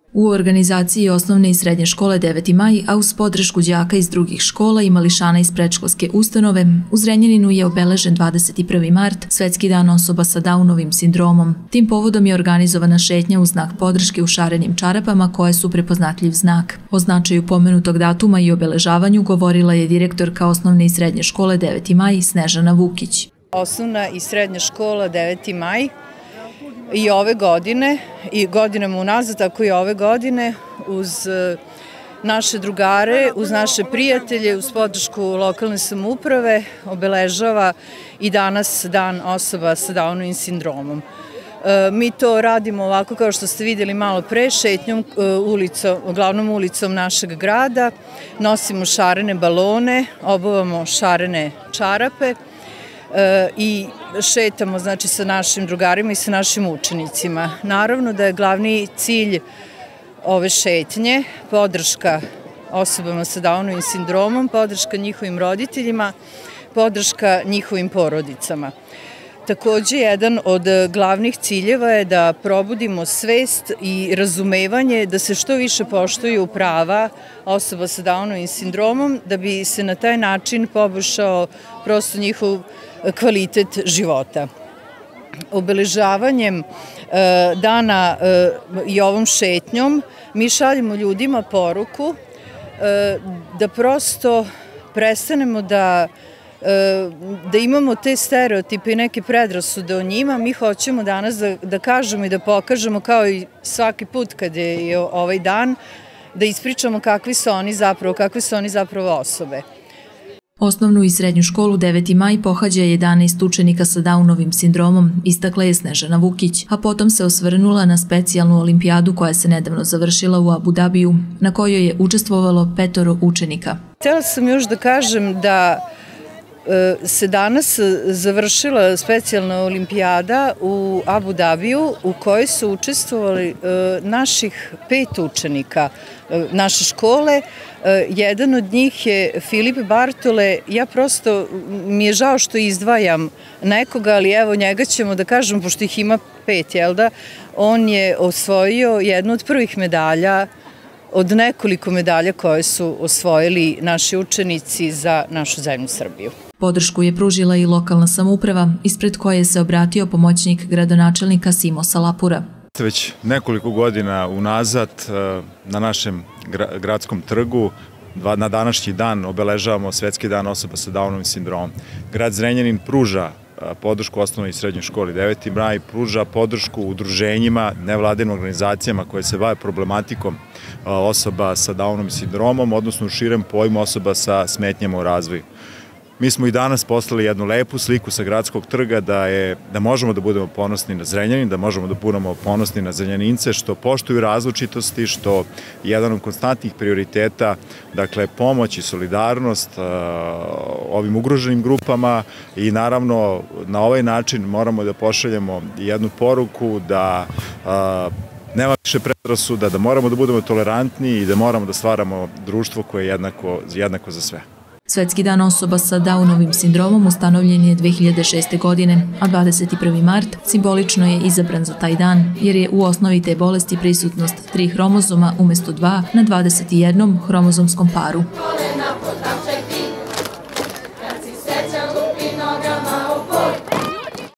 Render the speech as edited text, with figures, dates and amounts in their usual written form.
U organizaciji osnovne i srednje škole 9. maj, a uz podršku đaka iz drugih škola i mališana iz predškolske ustanove, u Zrenjaninu je obeležen 21. mart, Svetski dan osoba sa Downovim sindromom. Tim povodom je organizovana šetnja u znak podrške u šarenim čarapama koje su prepoznatljiv znak. O značaju pomenutog datuma i obeležavanju govorila je direktorka osnovne i srednje škole 9. maj Snežana Vukić. Osnovna i srednja škola 9. maj i ove godine, i godinama unazad, tako i ove godine, uz naše drugare, uz naše prijatelje, uz podršku lokalne samouprave, obeležava i danas dan osoba sa Downovim sindromom. Mi to radimo ovako kao što ste vidjeli malo pre, šetnjom glavnom ulicom našeg grada, nosimo šarene balone, obuvamo šarene čarape i šetamo znači sa našim drugarima i sa našim učenicima. Naravno da je glavni cilj ove šetnje podrška osobama sa Downovim sindromom, podrška njihovim roditeljima, podrška njihovim porodicama. Takođe, jedan od glavnih ciljeva je da probudimo svest i razumevanje da se što više poštuju prava osoba sa Downovim sindromom, da bi se na taj način poboljšao prosto njihov kvalitet života. Obeležavanjem dana i ovom šetnjom mi šaljemo ljudima poruku da prosto prestanemo da imamo te stereotipe i neke predrasude o njima. Mi hoćemo danas da kažemo i da pokažemo, kao i svaki put kad je ovaj dan, da ispričamo kakve su oni zapravo osobe. Osnovnu i srednju školu 9. maj pohađa 11 učenika sa Downovim sindromom, istakla je Snežana Vukić, a potom se osvrnula na specijalnu olimpijadu koja se nedavno završila u Abu Dabiju, na kojoj je učestvovalo 5 učenika. Htjela sam još da kažem da se danas završila specijalna olimpijada u Abu Dabiju u kojoj su učestvovali naših 5 učenika naše škole. Jedan od njih je Filip Bartole. Ja prosto, mi je žao što izdvajam nekoga, ali evo njega ćemo da kažem, pošto ih ima 5, jel da? On je osvojio jednu od prvih medalja od nekoliko medalja koje su osvojili naši učenici za našu zemlju Srbiju. Podršku je pružila i lokalna samouprava, ispred koje se obratio pomoćnik gradonačelnika Simo Salapura. Već nekoliko godina unazad na našem gradskom trgu na današnji dan obeležavamo Svetski dan osoba sa Downovim sindromom. Grad Zrenjanin pruža podršku osnovnoj i srednjoj školi 9. maj, pruža podršku udruženjima, nevladinim organizacijama koje se bave problematikom osoba sa Downovim sindromom, odnosno u širem pojmu osoba sa smetnjama u razvoju. Mi smo i danas poslali jednu lepu sliku sa gradskog trga da možemo da budemo ponosni na Zrenjanin, da možemo da budemo ponosni na Zrenjanince, što poštuju različitosti, što jedan od konstantnih prioriteta, dakle pomoć i solidarnost ovim ugroženim grupama i naravno na ovaj način moramo da pošaljemo jednu poruku da nema više predrasuda, da moramo da budemo tolerantni i da moramo da stvaramo društvo koje je jednako za sve. Svetski dan osoba sa Downovim sindromom ustanovljen je 2006. godine, a 21. mart simbolično je izabran za taj dan, jer je u osnovi te bolesti prisutnost 3 hromozoma umjesto 2 na 21 hromozomskom paru.